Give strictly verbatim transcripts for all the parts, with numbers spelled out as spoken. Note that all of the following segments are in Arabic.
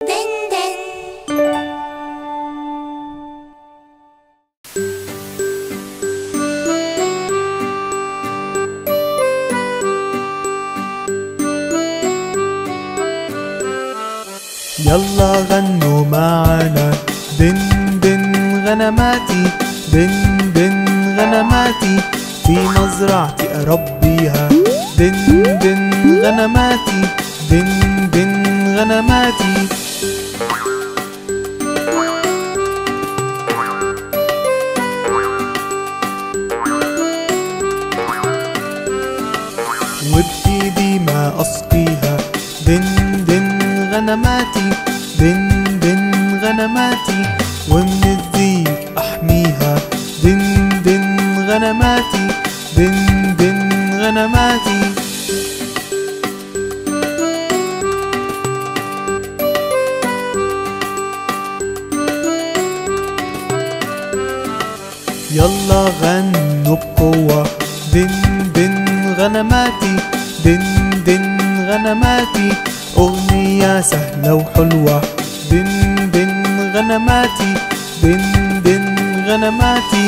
دن دن. يلا غنوا معانا دن دن غنماتي، دن دن غنماتي في مزرعتي أربيها. دن دن غنماتي، دن دن غنماتي. وبإيدي ما أسقيها. دن دن غنماتي، دن دن غنماتي ومن الذيب أحميها. دن دن غنماتي، دن دن غنماتي. يلا غنوا بقوة. دن دن غنماتي، دن دن غنماتي أغنية سهلة وحلوة. دن دن غنماتي، دن دن غنماتي.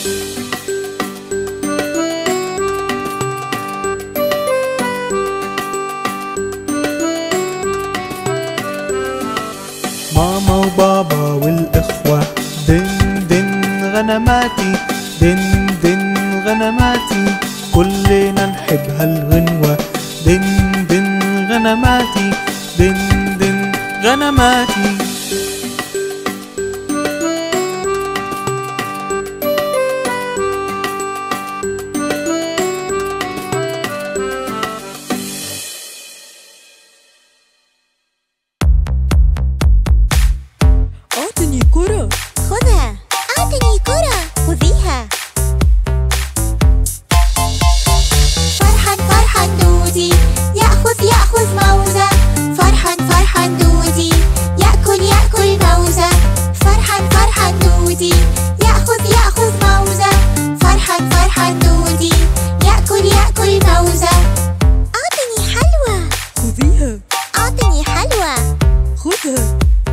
ماما وبابا والإخوة. دن دن غنماتي، دن دن غنماتي كلنا نحب هالغنوة. دن دن غنماتي، دن دن غنماتي. أعطني كرة. خذها. أعطني كرة. خذيها. فرحان فرحان دودي يأخذ يأخذ موزة. فرحان فرحان دودي يأكل يأكل موزة. فرحان فرحان دودي يأخذ يأخذ موزة. فرحان فرحان دودي يأكل يأكل موزة. أعطني حلوى. خذيها. أعطني حلوى. خذها.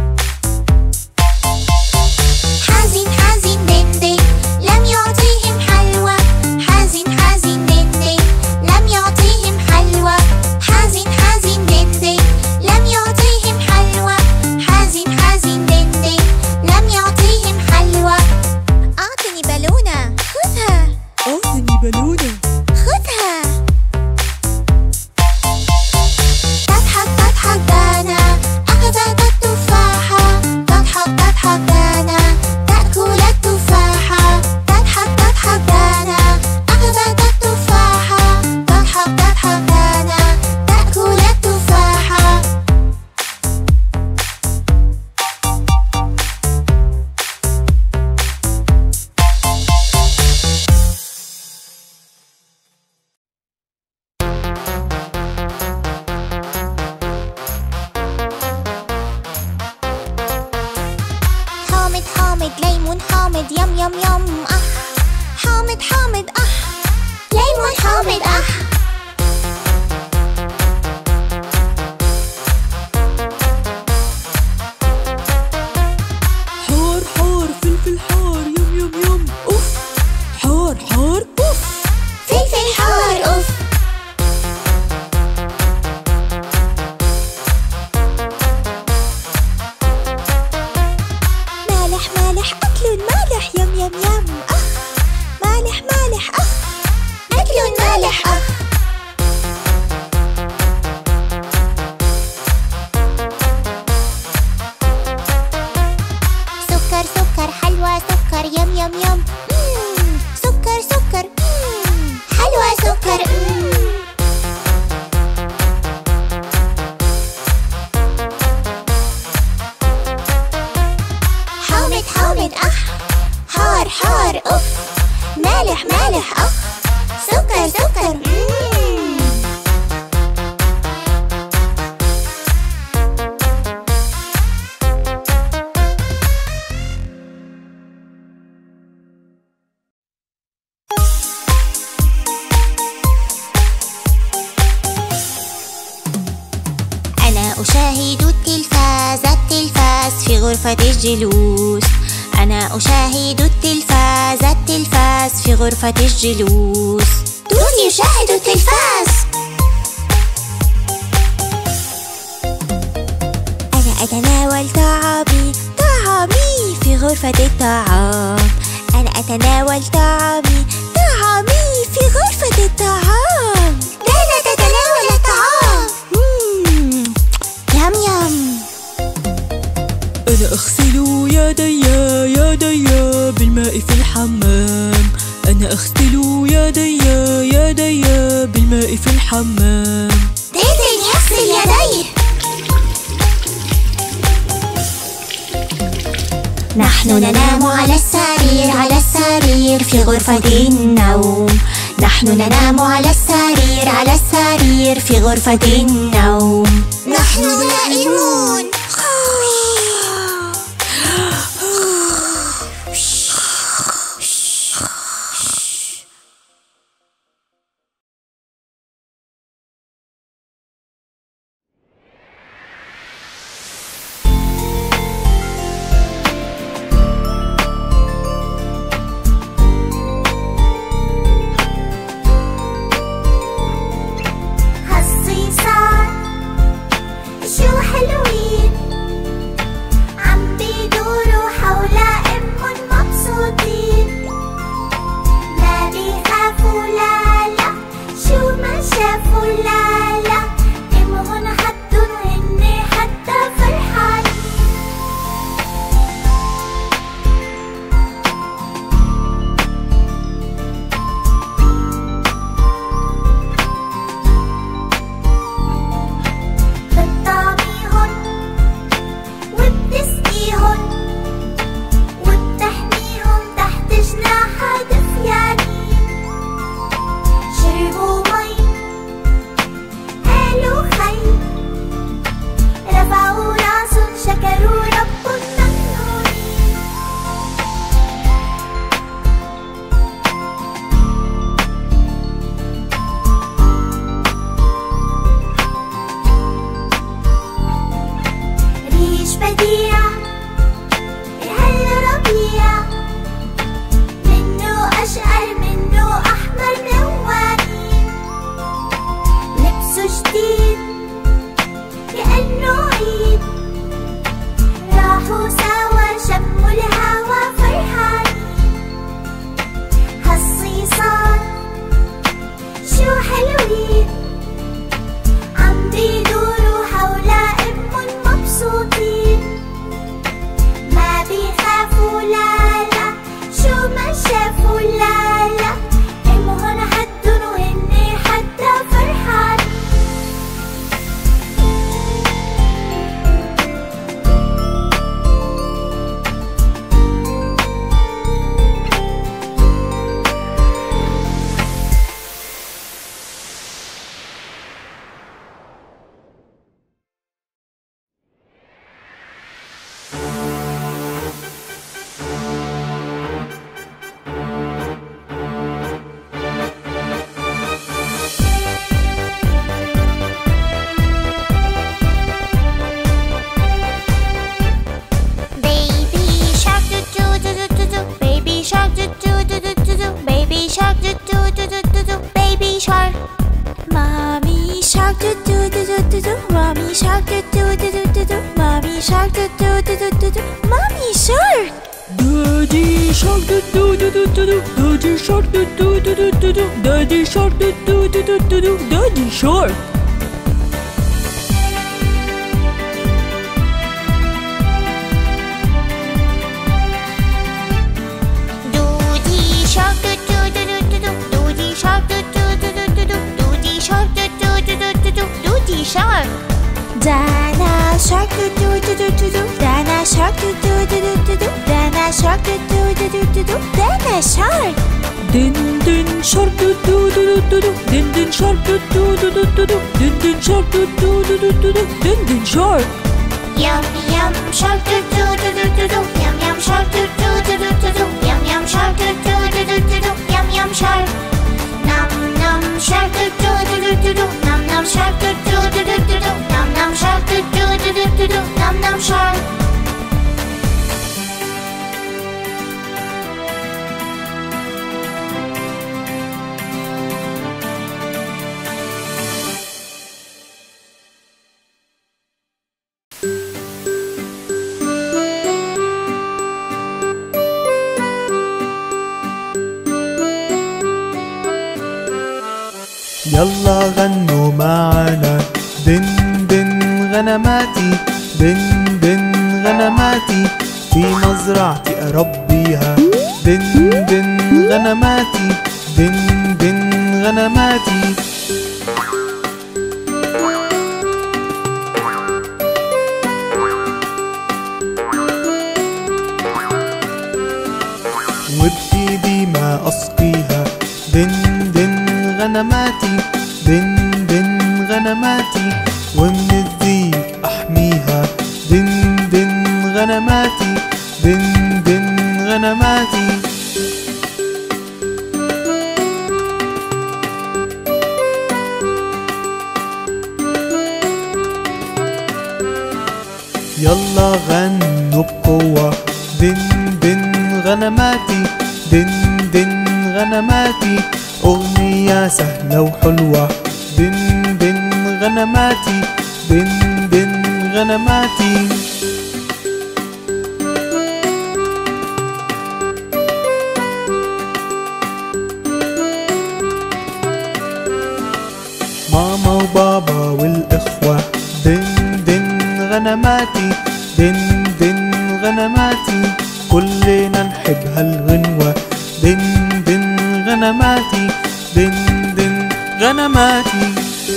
حزين حزين دن دن لم يعطيهم حلوى. حزين حزين دن دن لم يعطيهم حلوى. حزين حزين دن دن لم يعطيهم حلوى. حزين حزين دن دن لم يعطيهم حلوى. أعطني بالونة. خذها. أعطني بالونة. خذها. تضحك تضحك دانا أخذت التفاحة. تضحك تضحك دانا تأكل التفاحة. تضحك تضحك دانا أخذت التفاحة. تضحك تضحك دانا تأكل التفاحة. حامض حامض ليمون حامض يم يم يم أح. حامض حامض أح. ليمون حامض أح. حار حار فلفل حار يم يم يم أوف. حار حار أوف. فلفل حار أوف. مالح مالح أكل مالح يم يم يم أخ. مالح مالح أخ. أكل مالح أخ. سكر سكر حلوى سكر يم يم يم. مم. سكر سكر. مم. حلوى سكر. مم. حامض حامض أح. حار حار أوف. مالح مالح أخ. سكر سكر. مم. أنا أشاهد التلفاز التلفاز غرفة الجلوس. أنا أشاهد التلفاز التلفاز في غرفة الجلوس. دودي يشاهد التلفاز. أنا أتناول طعامي طعامي في غرفة الطعام. أنا أتناول طعامي طعامي في غرفة الطعام. لالا تتناول الطعام. مم. يم يم. أنا أغسل يدي يدي بالماء في الحمام. أنا أغسل يدي يدي بالماء في الحمام. ديدن يغسل يديه. نحن ننام على السرير على السرير في غرفة النوم. نحن ننام على السرير على السرير في غرفة النوم. نحن نائمون. Daddy shark, do do do do do do. Daddy shark. Doody shark, do do do do do. Doody shark, do do do do do. Doody shark, do do do do do. Doody shark. Dana shark, do do do do do. Dana shark, do do do do do. Dana shark, do do do do do. Dana shark. Din din shark, do do do do do. Din din shark, do do do do do. Din din shark, do do do do do. Din din shark. Yum yum shark, do do do do do. Yum yum shark, do do do do do. Yum yum shark, do do do do do. Yum yum shark. Num num shark, do do do do do. Num num shark, do do do do do. Num num shark, do do do do do. Num num shark. يلا غنوا معانا دن دن غنماتي، دن دن غنماتي في مزرعتي أربيها، دن دن غنماتي، دن دن غنماتي. وبإيدي ما أسقيها، دن دن غنماتي، دن دن غنماتي ومن الذيب أحميها، دن دن غنماتي، دن دن غنماتي. يلا غنوا بقوة، دن دن غنماتي، دن دن غنماتي أغنية سهلة وحلوة، دن دن غنماتي، دن دن غنماتي. ماما وبابا والإخوة، دن دن غنماتي، دن دن غنماتي كلنا نحب هالغنوة، دن دن غنماتي، دن دن غنماتي.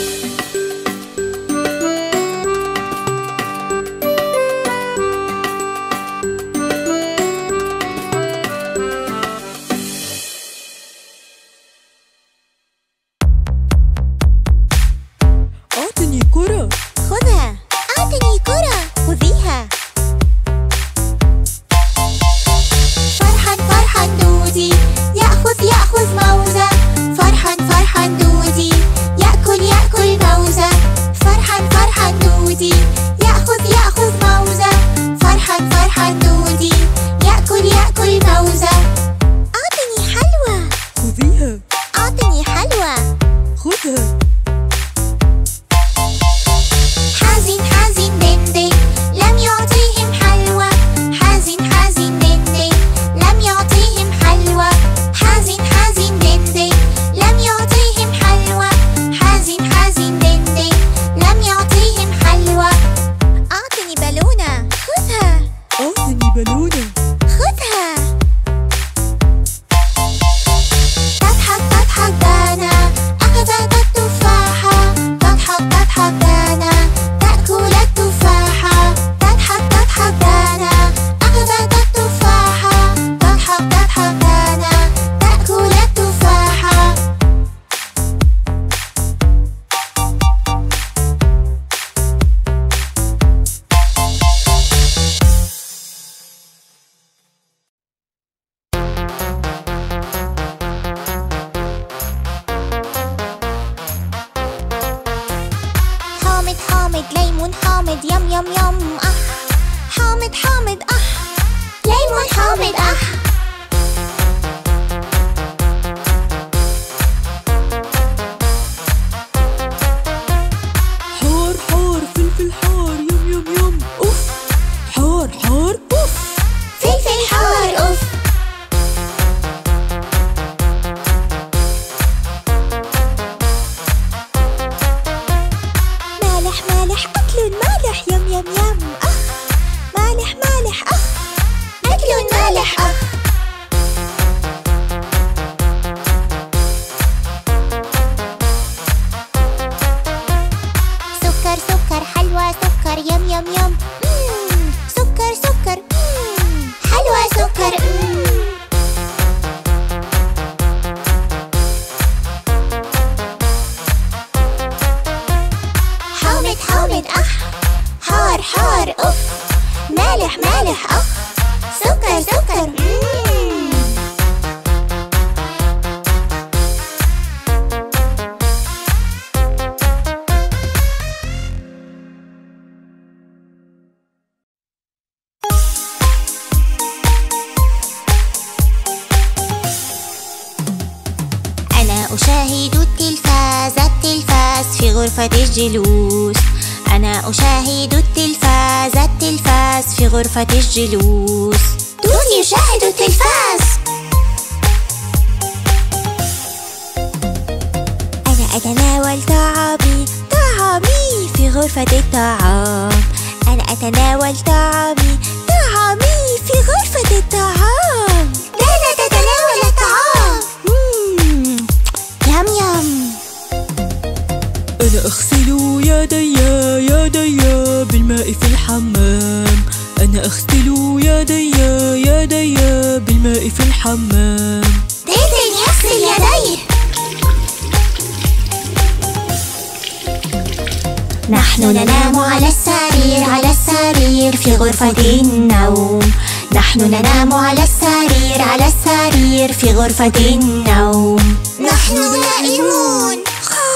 أعطني كرة. خذها. أعطني كرة. خذيها. فرحان فرحان دودي يأخذ يأخذ موزة، فرحان فرحان دودي يأكل يأكل موزة، فرحان فرحان دودي يأخذ يأخذ موزة، فرحان فرحان دودي يأكل يأكل موزة. أعطني حلوى. خذيها. أعطني حلوى. خذها. حزين حزين دندن لم يعطيهم حلوى، حزين حزين دندن لم يعطيهم حلوى، حزين حزين دندن لم يعطيهم حلوى، حزين حزين دندن لم يعطيهم حلوى. أعطني بالونة. خذها. أعطني بالونة. خذها. تضحك تضحك دانا أخذت التفاحة، تضحك تضحك دانا تأكل التفاحة، تضحك تضحك دانا أخذت التفاحة، تضحك تضحك دانا تأكل التفاحة. حامض حامض ليمون حامض يم يم يم أح، حامض حامض أح، ليمون حامض أح. حار حار فلفل حار يم يم يم أوف، حار حار أوف. فلفل حار أوف. مالح مالح أكل مالح يم يم يم أخ، مالح مالح أخ، أكل مالح أخ. سكر سكر حلوى سكر يم يم يم. مم. سكر سكر. مم. حلوى سكر. مم. حامض حامض أح، حار حار أوف، مالح مالح أخ، سكر سكر. مم. أنا أشاهد التلفاز التلفاز في غرفة الجلوس، أنا أشاهد التلفاز التلفاز في غرفة الجلوس. دودي يشاهد التلفاز. أنا أتناول في غرفة الطعام. أنا أتناول طعامي طعامي في غرفة الطعام. لا تتناول الطعام. مم. يم يم. أنا أغسل يدي يدي بالماء في الحمام. أنا أغسل يدي يدي بالماء في الحمام. ديدن يغسل يديه. نحن ننام على السرير على السرير في غرفة النوم. نحن ننام على السرير على السرير في غرفة النوم. نحن نائمون.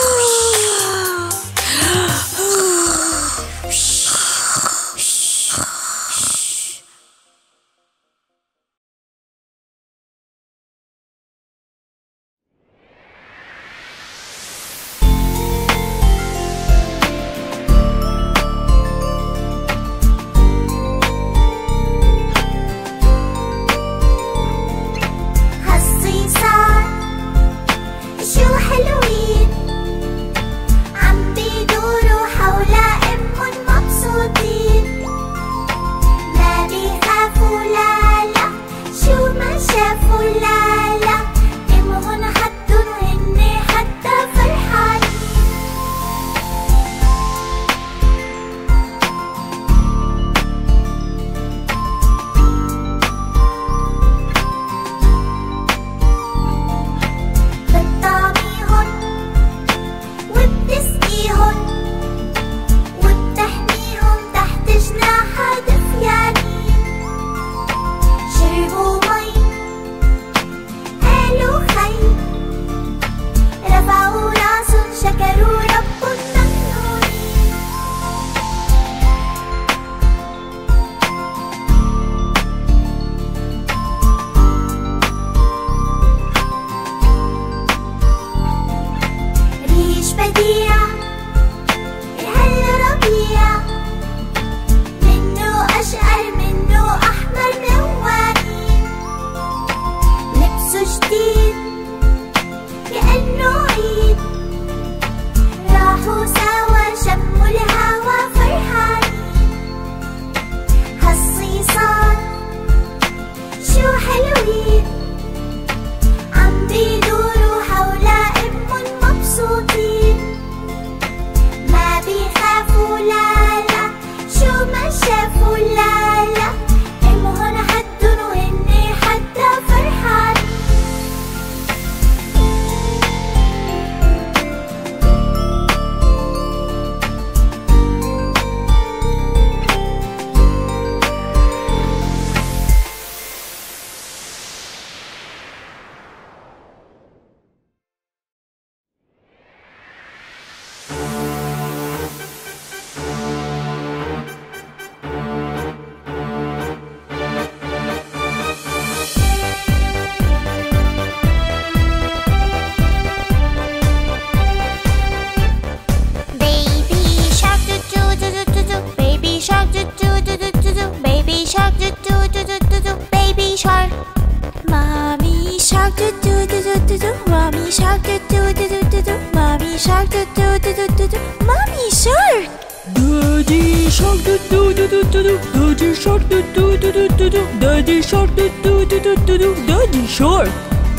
Daddy shark, do do do do do do. Daddy shark.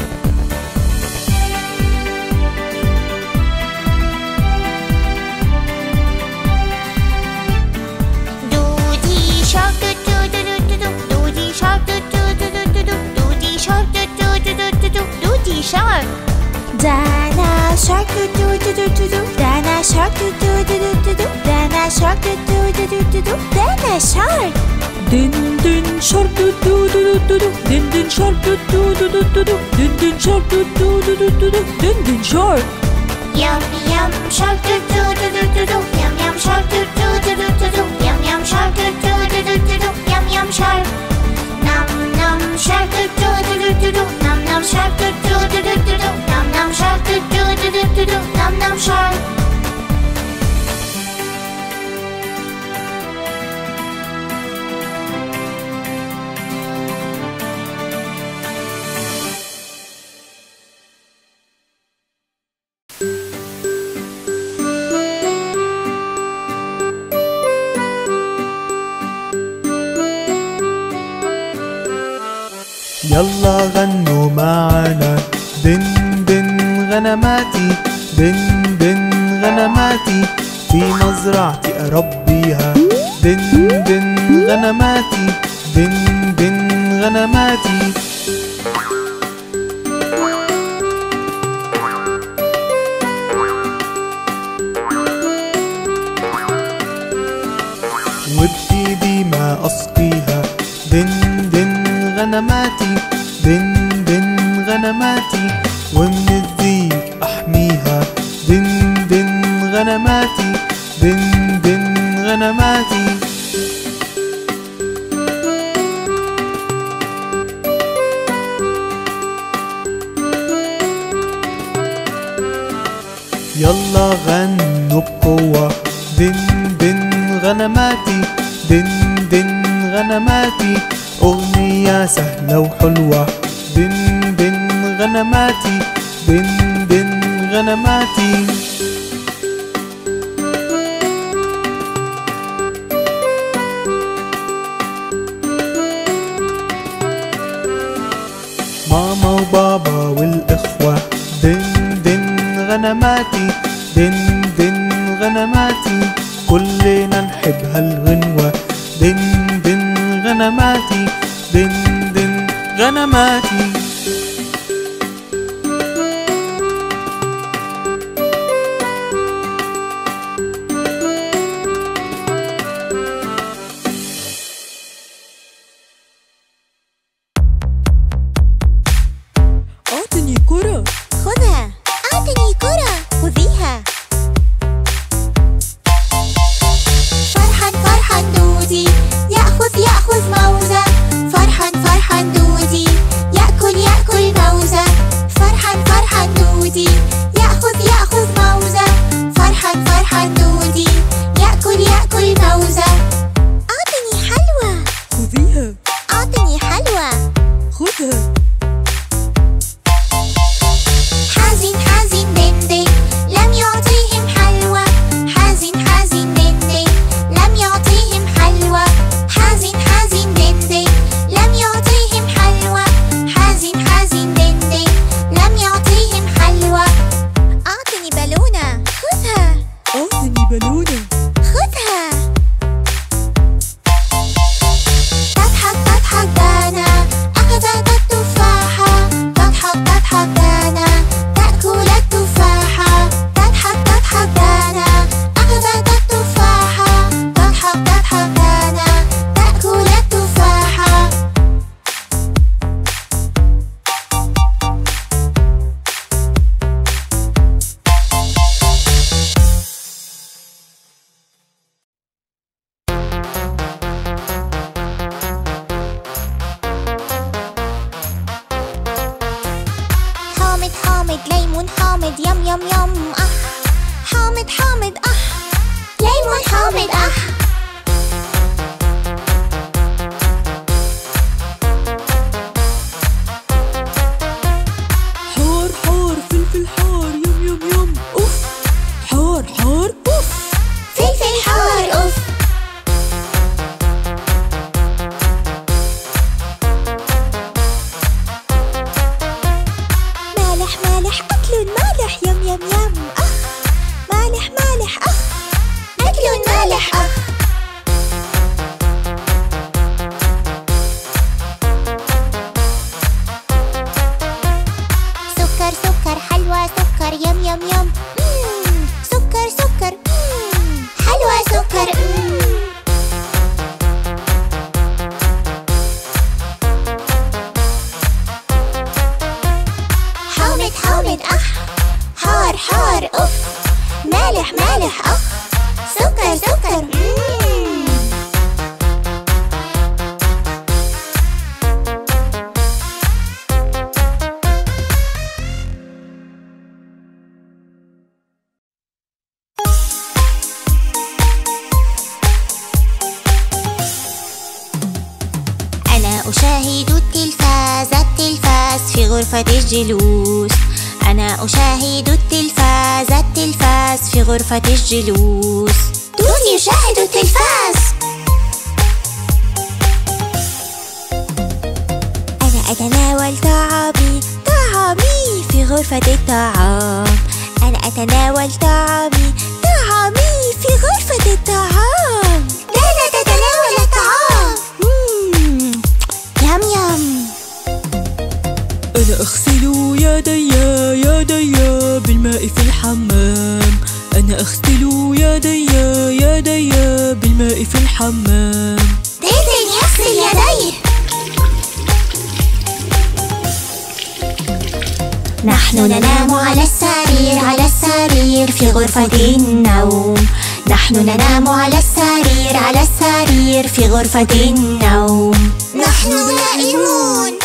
Doody shark, do do do do do. Doody shark, do do do do do. Doody shark, do do do do do. Doody shark. Dana shark, do do do do do. Dana shark, do do do do do. Dana shark, do do do do do. Dana shark. Din din shark, do do do do do. Din din shark, do do do do do. Din din shark, do do do do do. Din din shark. Yum yum shark, do do do do do. Yum yum shark, do do do do do. Yum yum shark, do do do do do. Yum yum shark. Num num shark, do do do do do. Num num shark, do do do do do. Num num shark, do do do do do. Num num shark. يلا غنوا معانا دن دن غنماتي، دن دن غنماتي، في مزرعتي أربيها. دن دن غنماتي، دن دن غنماتي. وبإيدي ما أسقيها. دن دن غنماتي، دن دن غنماتي، ومن الذيب أحميها. دن دن غنماتي، دن دن غنماتي. يلا غنوا بقوة. دن دن غنماتي، دن دن غنماتي، أغنية سهلة وحلوة. دن دن غنماتي، دن دن غنماتي. ماما وبابا والإخوة. دن دن غنماتي، دن دن غنماتي، كلنا نحب هالغنوة. دن دن غنماتي، دن دن غنماتي. أعطني كرة. خذها. أعطني كرة. خذيها. فرحان فرحان دودي يأخذ يأخذ موزة. فرحان فرحان دودي يأكل يأكل موزة. فرحان فرحان دودي يأخذ يأخذ موزة. فرحان فرحان دودي يأكل يأكل موزة. أعطني حلوى. خذيها. أعطني حلوى. خذها. حزين حزين دندن لم يعطيهم حلوى. حزين حزين دندن لم يعطيهم حلوى. حزين حزين دندن لم يعطيهم حلوى. حزين حزين دندن لم يعطيهم حلوى. أعطني بالونة. خذها. أعطني بالونة. خذها. تضحك تضحك دانا أخذت التفاحة. تضحك تضحك دانا تأكل التفاحة. تضحك تضحك دانا أخذت التفاحة. تضحك تضحك دانا تأكل التفاحة. حامض حامض ليمون حامض يم يم يم أح. حامض حامض أح. ليمون حامض أح. حار حار فلفل حار يم يم يم أوف. حار حار أوف. فلفل حار أوف. مالح مالح أكل مالح يم يم يم أخ. مالح مالح أخ. أكل مالح أخ. سكر سكر حلوى سكر يم يم يم. مم. سكر سكر. مم. حلوى سكر. مم. حامض حامض أح. حار حار أف. مالح مالح أخ. سكر سكر. مم. أنا أشاهد التلفاز التلفاز في غرفة الجلوس. أنا أشاهد التلفاز التلفاز في غرفة الجلوس. دودي يشاهد التلفاز. أنا أتنام طعامي طعامي في غرفة الطعام. أنا أتناول طعامي طعامي في غرفة الطعام. لا لا تتناول الطعام. مم. يم يم. أنا أغسل يدي يدي بالماء في الحمام. أنا أغسل يدي يدي بالماء في الحمام. دندن يغسل يديه. نحن ننام على السرير على السرير في غرفة النوم. نحن ننام على السرير على السرير في غرفة النوم. نحن نائمون.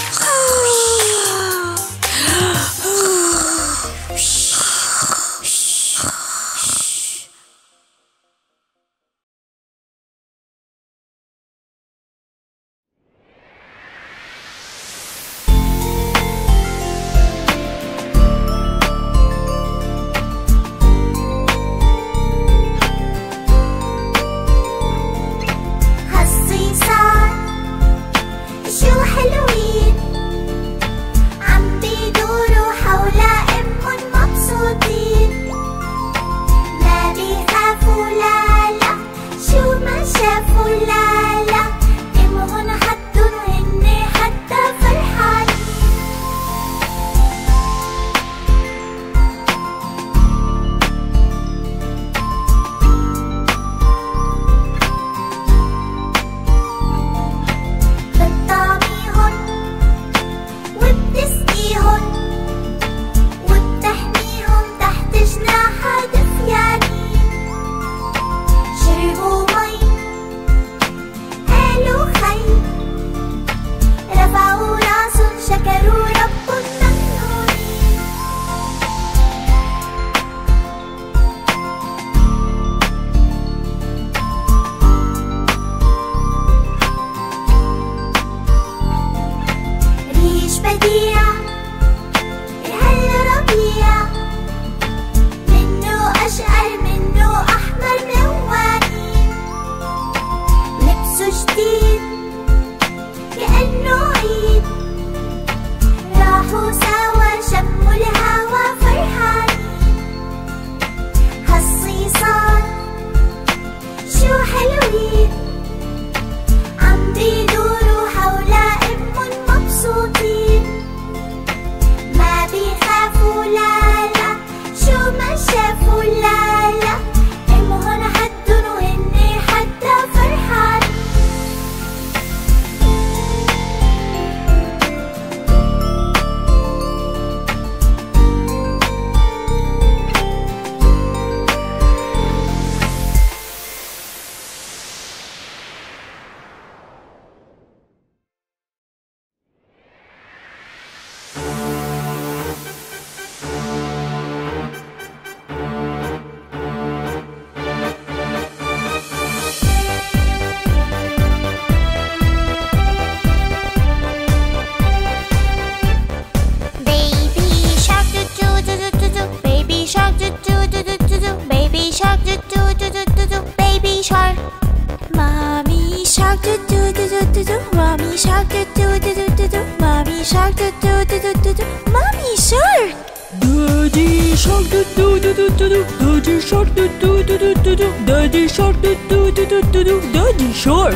Daddy shark, do do do do do do. Daddy shark.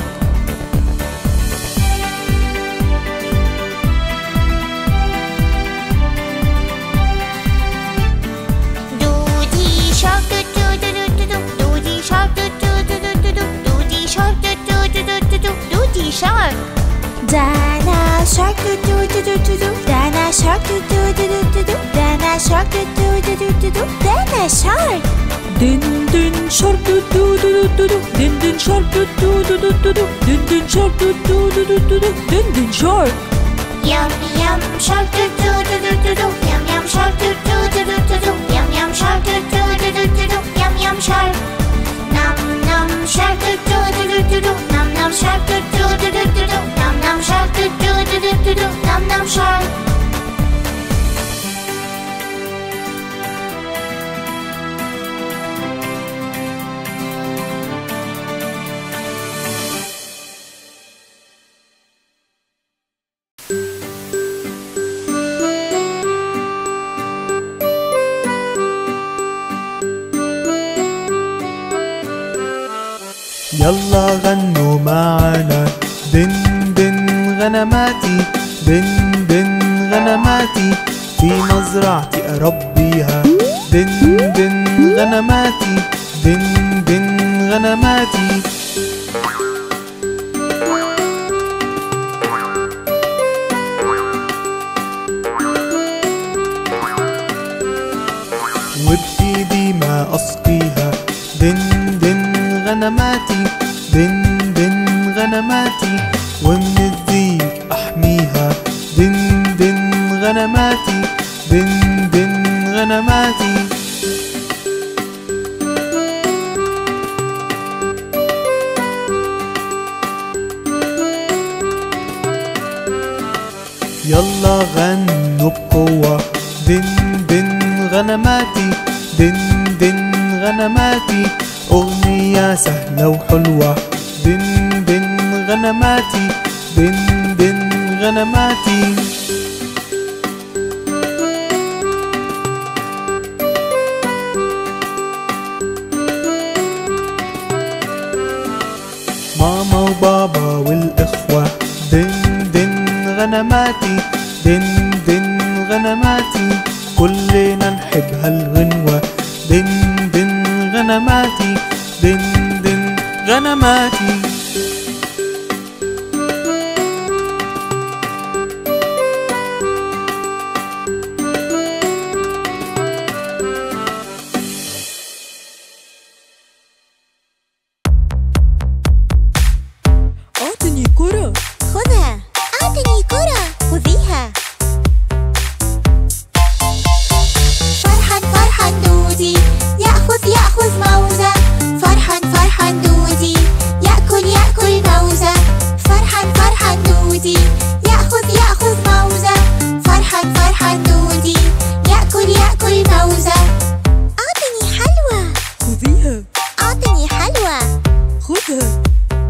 Doody shark, do do do do do. Doody shark, do do do do do. Doody shark, do do do do do. Doody shark. Dana shark, do do do do do. Dana shark, do do do do do. Dana shark, do do do do do. Dana shark. Din din shark, do do do do do. Din din shark, do do do do do. Din din shark, do do do do do. Din din shark. Yum yum shark, do do do do do. Yum yum shark, do do do do do. Yum yum shark, do do do do do. Yum yum shark. Num num shark, do do do do do. Num num shark, do do do do do. Num num shark, do do do do do. Num num shark. يلا غنوا معانا دن دن غنماتي، دن دن غنماتي في مزرعتي أربيها، دن دن غنماتي، دن دن غنماتي. وبإيدي ما أسقيها، دن دن غنماتي، دن دن غنماتي ومن الذيب أحميها، دن دن غنماتي، دن دن غنماتي. يلا غنوا بقوة، دن دن غنماتي، دن دن غنماتي أغنية سهلة وحلوة، دن دن غنماتي، دن دن غنماتي. ماما وبابا والإخوة، دن دن غنماتي، دن دن غنماتي كلنا نحب هالغنوة، دن دن غنماتي، دن دن غنماتي. أعطني كرة. خذها. أعطني كرة. خذيها. فرحان فرحان دودي يأخذ يأخذ موزة، فرحان فرحان دودي يأكل يأكل موزة، فرحان فرحان دودي يأخذ يأخذ موزة، فرحان فرحان دودي يأكل يأكل موزة. أعطني حلوى. خذيها. أعطني حلوى. خذها.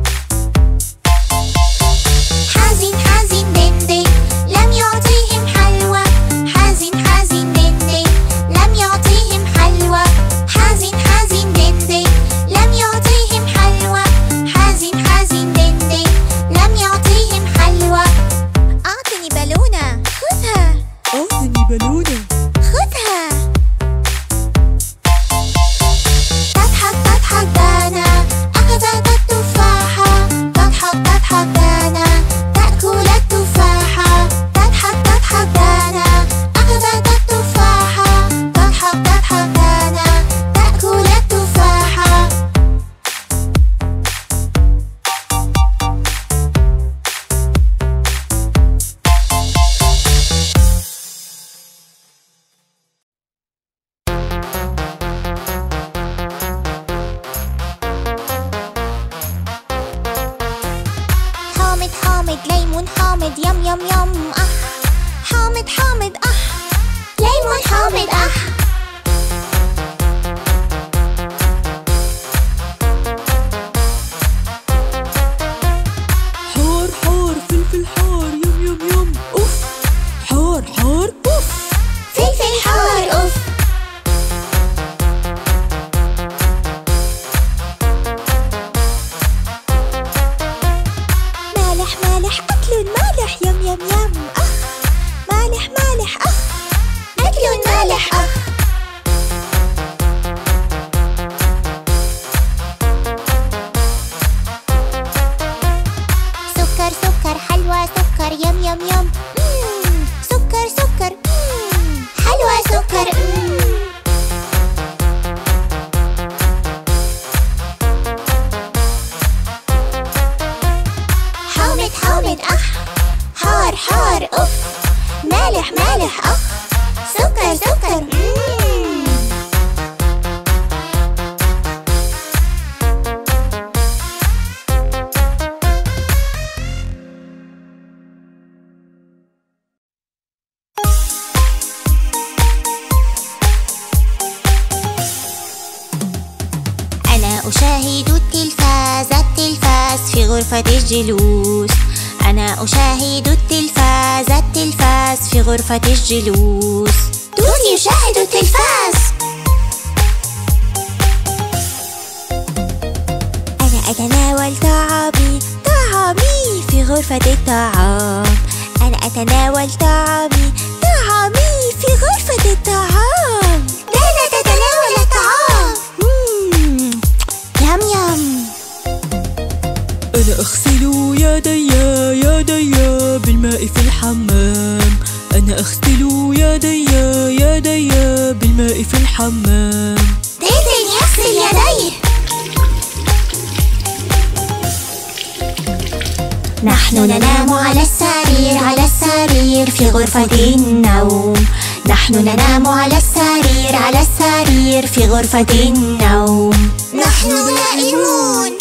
حزين حزين دندن لم يعطيهم حلوى، حزين حزين دندن لم يعطيهم حلوى، حزين حزين دندن لم يعطيهم حلوى، حزين حزين دندن لم يعطيهم حلوى. أعطني بالونة. خذها. أعطني بالونة. خذها. تضحك تضحك دانا أخذت التفاحة، تضحك تضحك دانا تأكل التفاحة، تضحك تضحك دانا أخذت التفاحة، تضحك تضحك دانا تأكل التفاحة. حامض حامض ليمون حامض يم يم يم أح، حامض حامض أح، ليمون حامض أح. حار حار فلفل حار يم يم يم أوف، حار حار أوف. فلفل حار أوف. مالح مالح أكل مالح يم يم يم أخ، مالح مالح أخ، أكل مالح أخ. سكر سكر حلوى سكر يم يم يم. مم. سكر سكر. مم. حلوى سكر. مم. حامض حامض أح، حار حار أوف، مالح مالح أخ، سكر سكر. مم. أنا أشاهد التلفاز التلفاز في غرفة الجلوس، أنا أشاهد التلفاز التلفاز في غرفة الجلوس. دودي يشاهد التلفاز. أنا أتناول أتناول طعامي طعامي في غرفة الطعام. أنا أتناول طعامي طعامي في غرفة الطعام. دانا تتناول الطعام. مم. يم يم. أنا أغسل يدي يدي بالماء في الحمام. أنا أغسل يدي يدي بالماء في الحمام. ديدن يغسل يديه. نحن ننام على السرير على السرير في غرفة النوم. نحن ننام على السرير على السرير في غرفة النوم. نحن نائمون.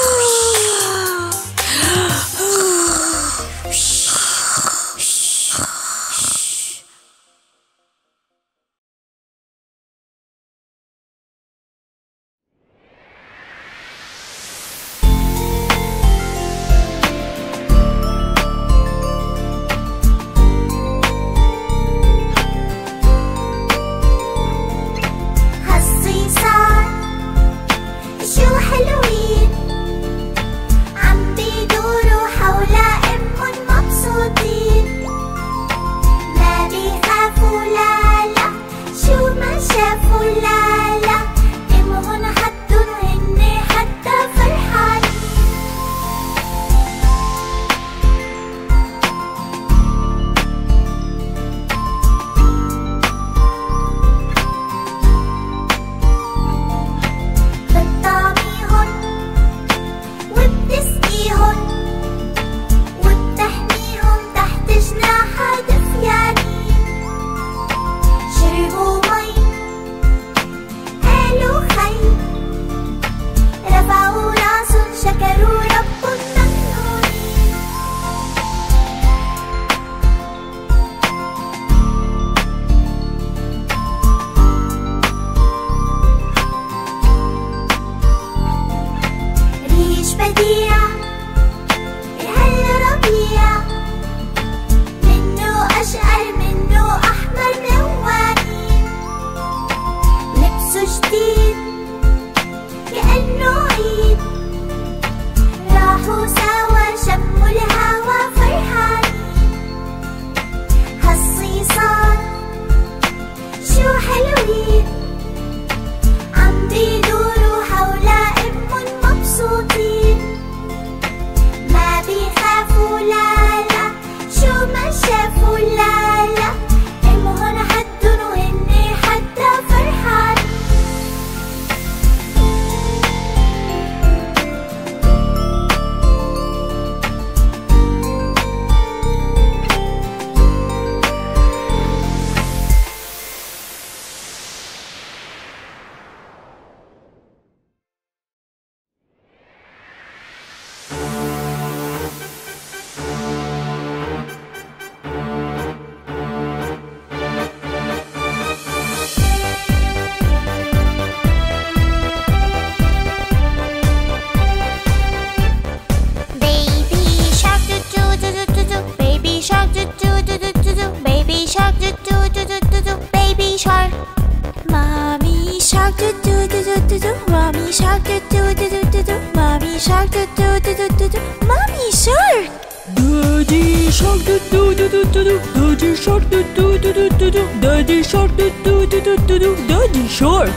Daddy shark, do do do do do do. Daddy shark.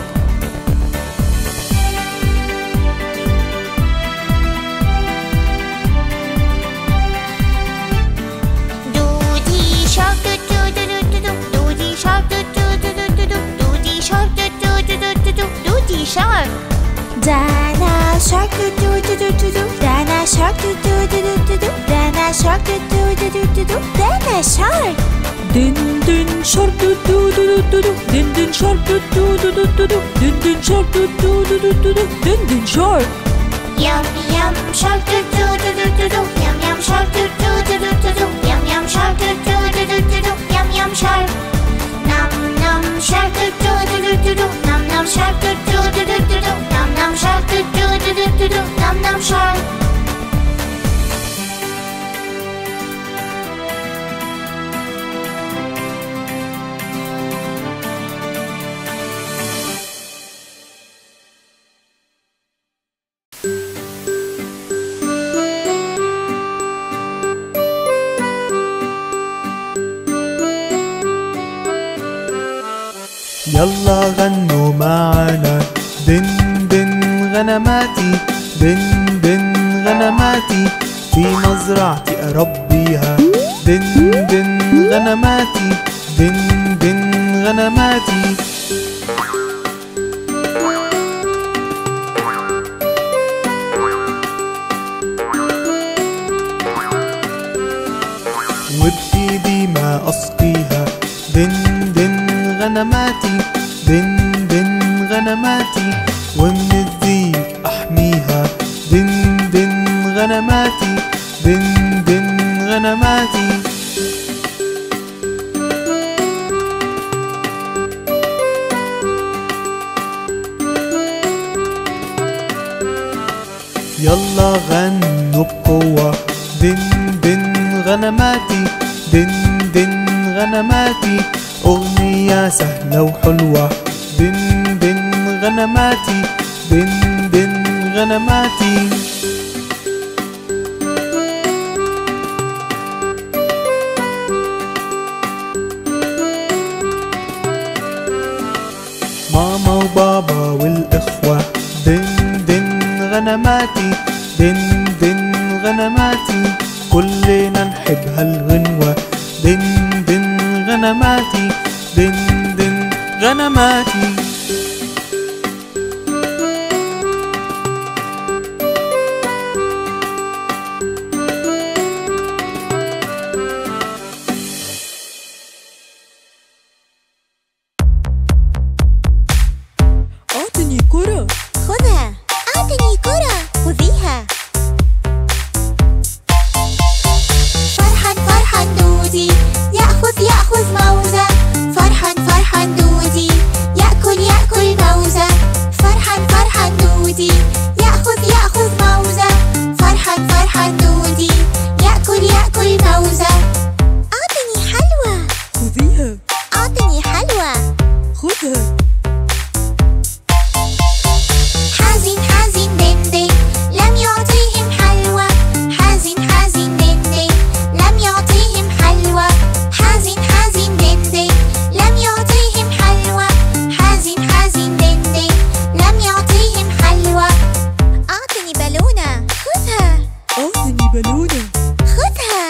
Doody shark, do do do do do. Doody shark, do do do do do. Doody shark, do do do do do. Doody shark. Dana shark, do do do do do. Dana shark, do do do do do. Dana shark, do do do do do. Dana shark. Din din shark, do do do do do. Din din shark, do do do do do. Din din shark, do do do do do. Din din shark. Yum yum shark, do do do do do. Yum yum shark, do do do do do. Yum yum shark, do do do do do. Yum yum shark. Num num shark, do do do do do. Num num shark, do do do do do. Num num shark, do do do do do. Num num shark. يلا غنوا معانا دن دن غنماتي، دن دن غنماتي، في مزرعتي أربيها. دن دن غنماتي، دن دن غنماتي. وبإيدي ما أسقيها. دن دن غنماتي، دن دن غنماتي، ومن الذيب أحميها. دن دن غنماتي، دن دن غنماتي. يلا غنوا بقوة. دن دن غنماتي، دن دن غنماتي، أغنية سهلة وحلوة. دن دن غنماتي، دن دن غنماتي. ماما وبابا والإخوة. دن دن غنماتي، دن دن غنماتي، كلنا نحب هالغنوة. دن دن غنماتي، دن دن غنماتي. أعطني كرة. خذها. أعطني كرة. خذيها. فرحان فرحان دودي يأخذ يأخذ موزة. فرحان فرحان دودي يأكل يأكل موزة. فرحان فرحان دودي يأخذ يأخذ موزة. فرحان فرحان دودي يأكل يأكل موزة. أعطني حلوى. خذيها. أعطني حلوى. خذها. حزين حزين دندن لم يعطيهم حلوى. حزين حزين دندن لم يعطيهم حلوى. حزين حزين دندن لم يعطيهم حلوى. حزين حزين دندن لم يعطيهم حلوى. أعطني بالونة. خذها. أعطني بالونة. خذها.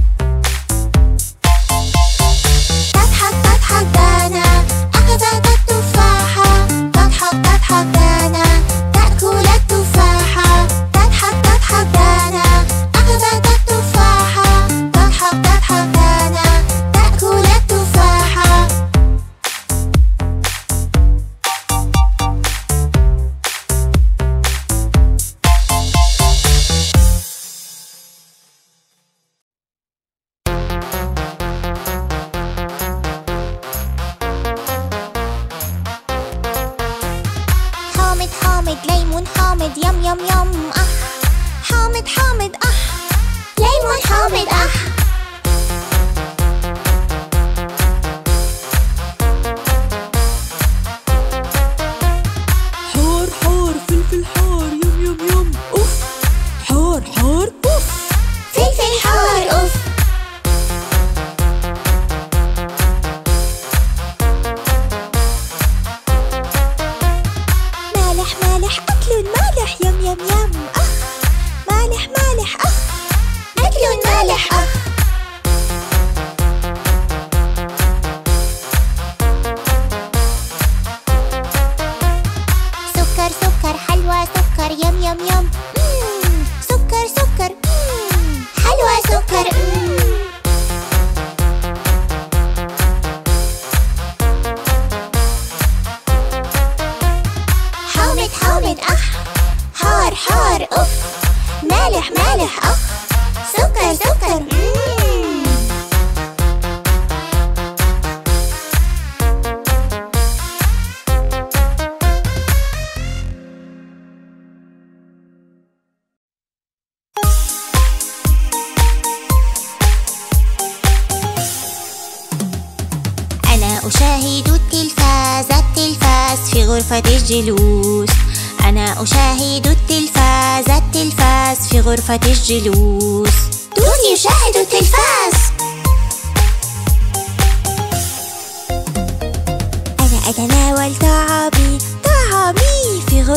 تضحك تضحك دانا أخذت التفاحة. تضحك تضحك دانا تأكل التفاحة. تضحك تضحك دانا أخذت التفاحة. تضحك تضحك دانا تأكل التفاحة. حامض حامض ليمون حامض يم يم يم أح. حامض حامض أح. ليمون حامض أح. حار حار فلفل حار يم يم يم أوف. حار حار أوف. فلفل حار أوف. مالح مالح أكل مالح يم يم يم أخ. مالح مالح أخ. أكل مالح أخ. سكر سكر حلوى سكر يم يم يم. مم. سكر سكر. مم. حلوى سكر. مم. حامض حامض أح. حار حار أف. مالح مالح أخ. سكر سكر. مم. أنا أشاهد التلفاز التلفاز في غرفة الجلوس. أنا أشاهد التلفاز التلفاز في غرفة الجلوس. دودي يشاهد التلفاز. أنا أتنام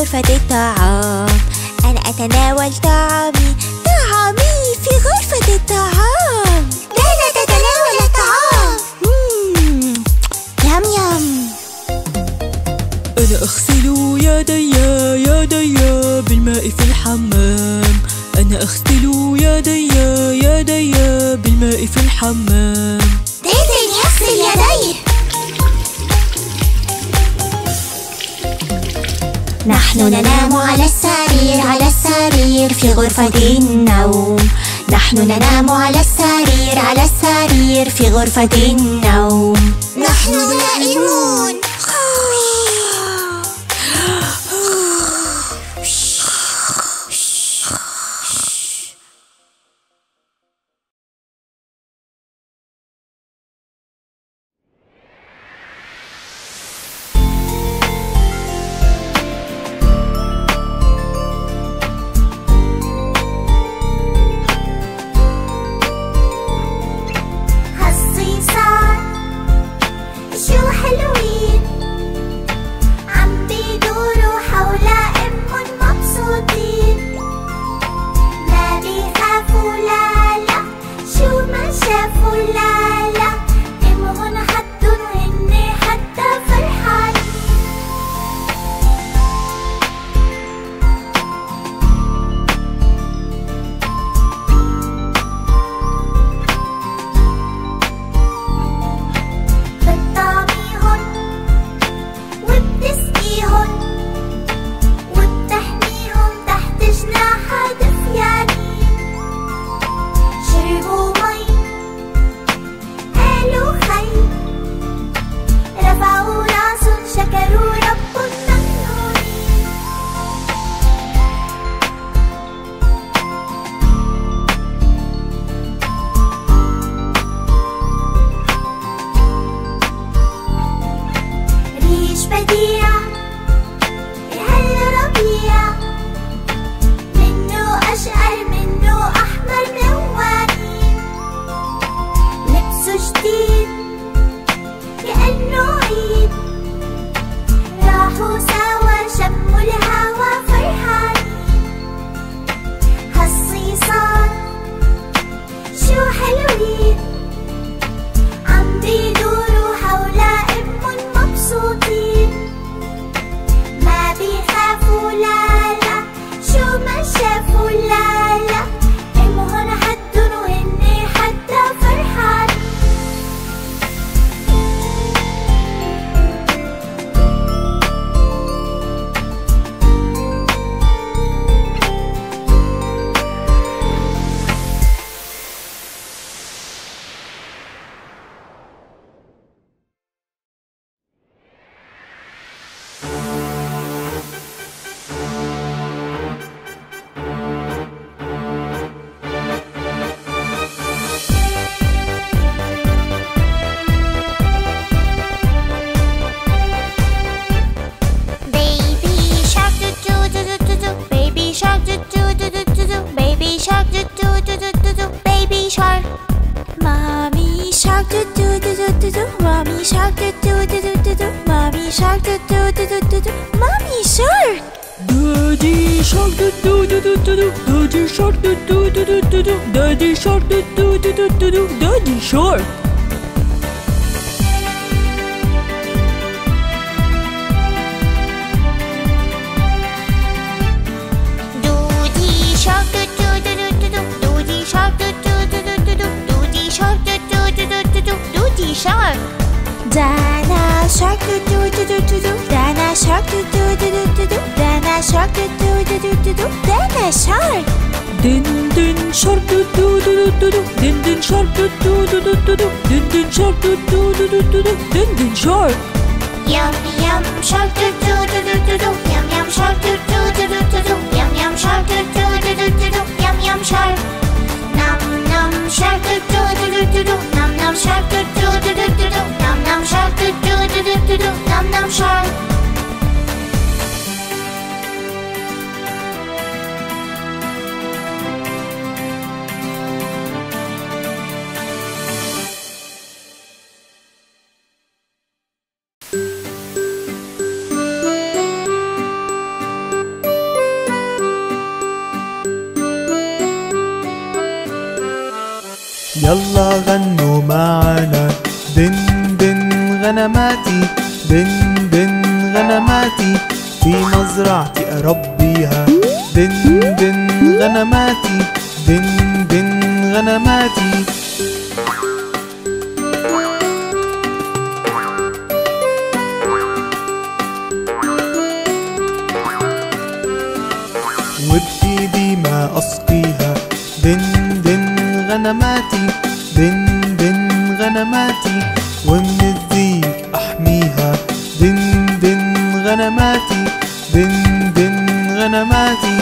غرفة الطعام. أنا أتناول طعامي طعامي في غرفة الطعام. لا تتناول الطعام. مم. يم يم. أنا أغسل يدي يدي بالماء في الحمام. أنا أغسل يدي يدي بالماء في الحمام. ديدن يغسل يديه. نحن ننام على السرير على السرير في غرفة النوم. نحن ننام على السرير على السرير في غرفة النوم. نحن نائمون. Daddy shark, do do do do do do. Daddy shark. Doody shark, do do do do do. Doody shark, do do do do do. Doody shark, do do do do do. Doody shark. Dana shark, do do do do do. Dana shark, do do do do do. Dana shark, do do do do do. Dana shark. Din din shark, do do do do do. Din din shark, do do do do do. Din din shark, do do do do do. Din din shark. Yum yum shark, do do do do do. Yum yum shark, do do do do do. Yum yum shark, do do do do do. Yum yum shark. Num num shark, do do do do do. Num num shark, do do do do do. Num num shark, do do do do do. Num num shark. يلا غنوا معانا دن دن غنماتي، دن دن غنماتي في مزرعتي أربيها، دن دن غنماتي، دن دن غنماتي. وبإيدي ما أسقيها، دن دن غنماتي، دن دن غنماتي ومن الذيب أحميها، دن دن غنماتي، دن دن غنماتي.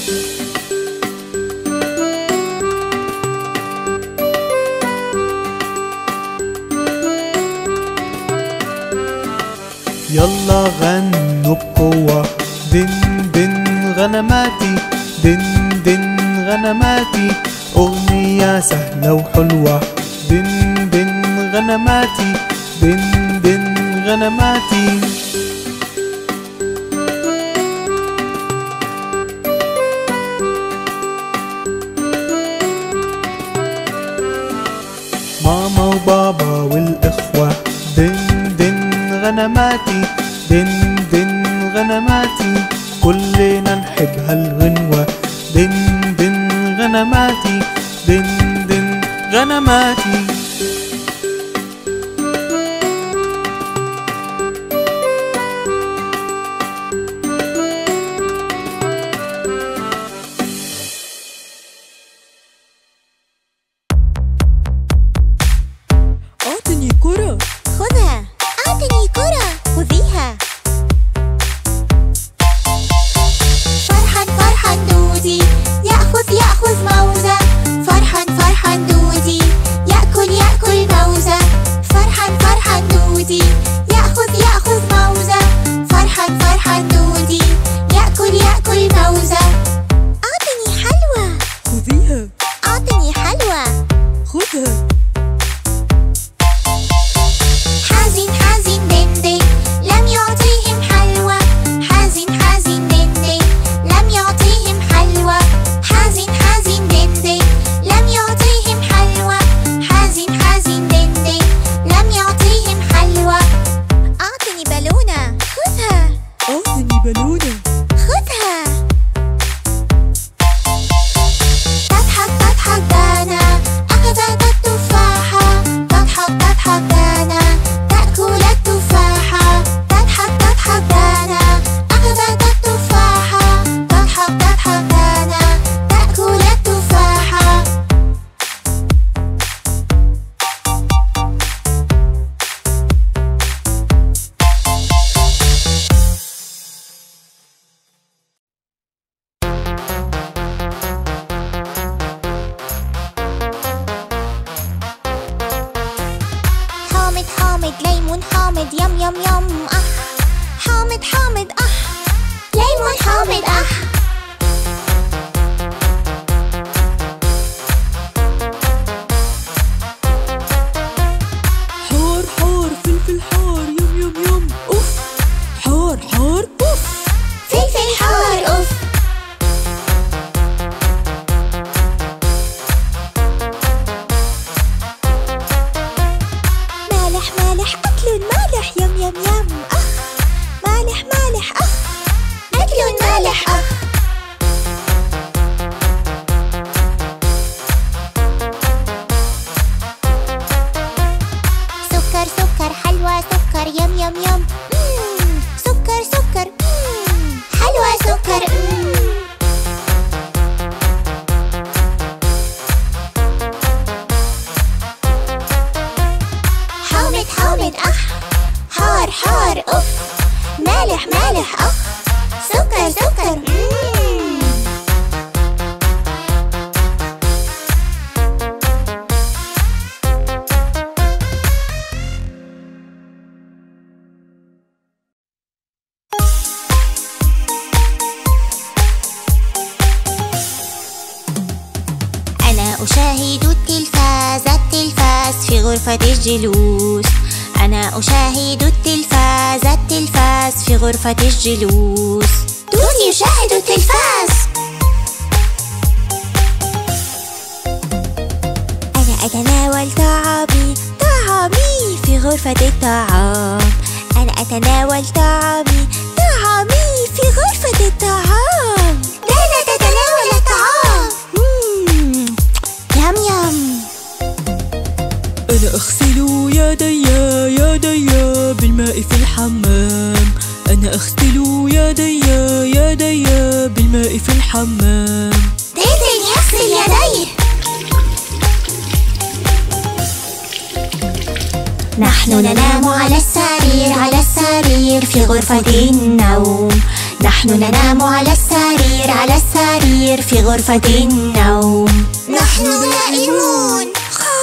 يلا غنوا بقوة، دن دن غنماتي، دن دن غنماتي أغنية سهلة وحلوة، دن دن غنماتي، دن دن غنماتي. ماما وبابا والإخوة، دن دن غنماتي، دن دن غنماتي كلنا نحب هالغنوة، دن دن غنماتي، دن دن غنماتي. أعطني كرة. خذها. أعطني كرة. خذيها. فرحان فرحان دودي يأخذ يأخذ موزة، فرحان فرحان دودي يأكل يأكل موزة، فرحان فرحان دودي يأخذ يأخذ موزة، فرحان فرحان دودي يأكل يأكل موزة. أعطني حلوى. خذيها. أعطني حلوى. خذها. حزين حزين دندن لم يعطيهم حلوى، حزين حزين دندن لم يعطيهم حلوى، حزين حزين دندن لم يعطيهم حلوى، حزين حزين دندن لم يعطيهم حلوى. أعطني بالونة. خذها. أعطني بالونة. خذها. تضحك تضحك دانا أخذت التفاحة، تضحك تضحك دانا تأكل التفاحة، تضحك تضحك دانا أخذت التفاحة، تضحك تضحك دانا تأكل التفاحة. حامض حامض ليمون حامض يم يم يم أح، حامض حامض أح، ليمون حامض أح. حار حار فلفل حار يم يم يم أوف، حار حار أوف. فلفل حار أوف. مالح مالح أكل مالح يم يم يم أخ، مالح مالح أخ، أكل مالح أخ. سكر سكر حلوى سكر يم يم يم. مم. سكر سكر. مم. حلوى سكر. مم. حامض حامض أح، حار حار أوف، مالح مالح أخ، سكر سكر. مم. أنا أشاهد التلفاز التلفاز في غرفة الجلوس، أنا أشاهد التلفاز التلفاز في غرفة الجلوس. دودي يشاهد التلفاز. أنا أتناول طعامي طعامي في غرفة الطعام. أنا أتناول طعامي طعامي في غرفة الطعام. دانا تتناول الطعام. مم. يم يم. أنا أغسل يدي يدي بالماء في الحمام. أنا أغسل يدي يدي بالماء في الحمام. ديدن يغسل يديه. نحن ننام على السرير على السرير في غرفة النوم. نحن ننام على السرير على السرير في غرفة النوم. نحن نائمون.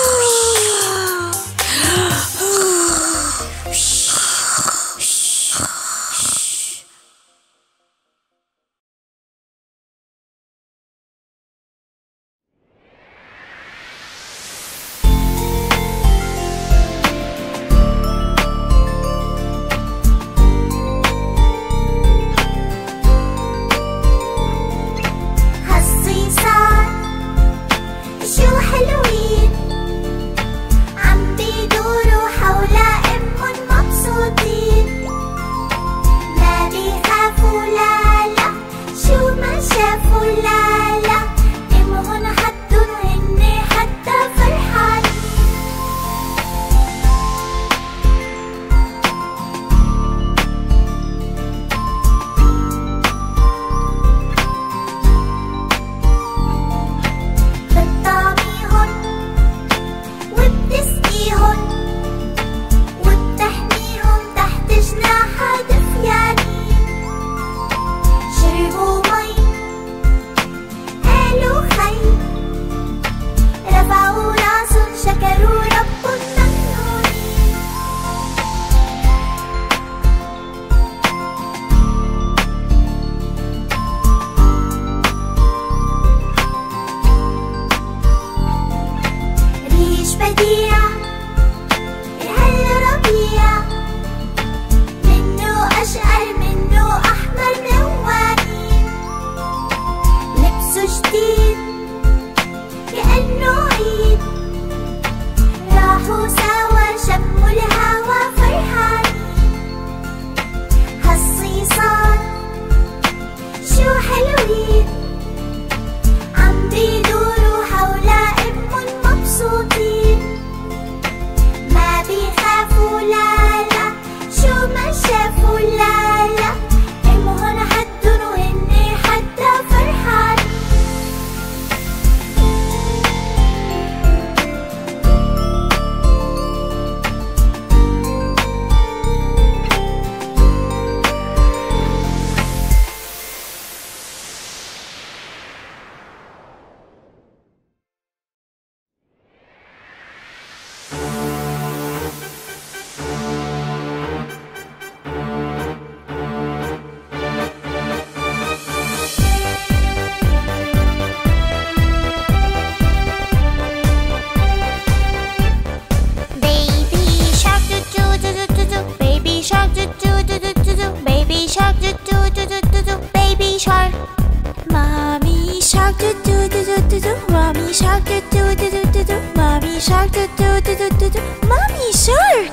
Mommy shark.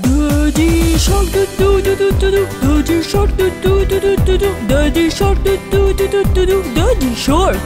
Daddy shark do do do do do do. Daddy shark do do do do do do. Daddy shark do do do do do do. Daddy shark.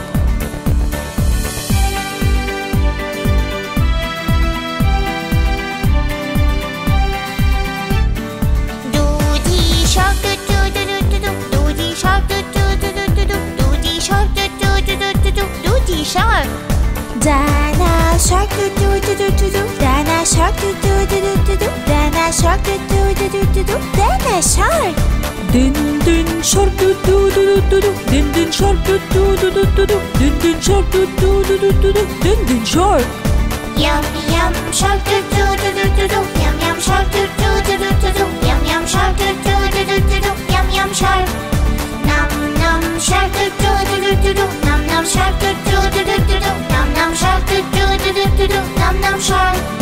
Doody shark do do do do do. Doody shark do do do do do. Doody shark do do do do do. Doody shark. Dana shark do do do do do. Dana shark do do do do do. Dana shark do do do do do. Dana shark. Din din shark do do do do do. Din din shark do do do do do. Din din shark do do do do do. Din din shark. Yum yum shark do do do do do do. Yum yum shark do do do do do do. Yum yum shark do do do do do do. Yum yum shark. Num num shark do do do do do do. Num num shark do do do do do do. Num num shark do do do do do do. Num num shark.